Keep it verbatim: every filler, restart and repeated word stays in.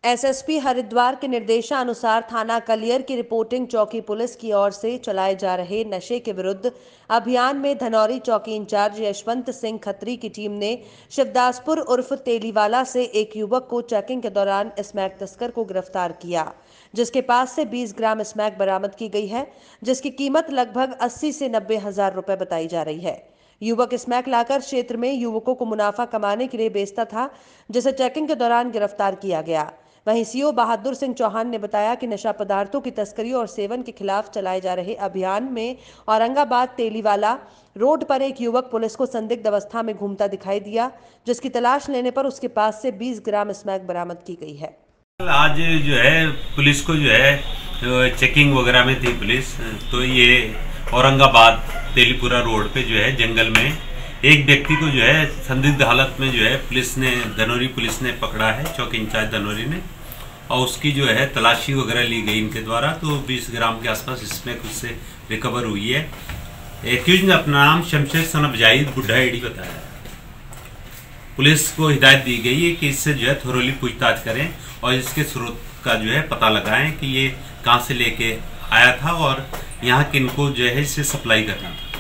SSP Haridwar के निर्देशानुसार थाना कलियर की रिपोर्टिंग चौकी पुलिस की ओर से चलाए जा रहे नशे के विरुद्ध अभियान में धनौरी चौकी इंचार्ज यशवंत सिंह खत्री की टीम ने शिवदासपुर उर्फ तेलीवाला से एक युवक को चेकिंग के दौरान स्मैक तस्कर को गिरफ्तार किया, जिसके पास से बीस ग्राम स्मैक बरामद की गई है, जिसकी कीमत लगभग अस्सी से नब्बे हजार रुपए बताई जा रही है। युवक स्मैक लाकर क्षेत्र में युवकों को मुनाफा कमाने के लिए बेचता था, जिसे चेकिंग के दौरान गिरफ्तार किया गया। वहीं सीओ बहादुर सिंह चौहान ने बताया कि नशा पदार्थों की तस्करी और सेवन के खिलाफ चलाए जा रहे अभियान में औरंगाबाद तेलीवाला रोड पर एक युवक पुलिस को संदिग्ध अवस्था में घूमता दिखाई दिया, जिसकी तलाश लेने पर उसके पास से बीस ग्राम स्मैक बरामद की गई है। आज जो है पुलिस को जो है चेकिंग वगैरह में थी पुलिस, तो ये औरंगाबाद तेलीपुरा रोड पे जो है जंगल में एक व्यक्ति को जो है संदिग्ध हालत में जो है पुलिस ने धनौरी पुलिस ने पकड़ा है, चौकी इंचार्ज धनौरी ने, और उसकी जो है तलाशी वगैरह ली गई इनके द्वारा। तो बीस ग्राम के आसपास इसमें कुछ से रिकवर हुई है। एक्यूज ने अपना नाम शमशेर सनब जाहिद बुढ़ा एडी बताया। पुलिस को हिदायत दी गई है कि इससे जो है थोरोली पूछताछ करें और इसके स्रोत का जो है पता लगाएं कि ये कहाँ से लेके आया था और यहाँ किनको जो है इसे सप्लाई करना था।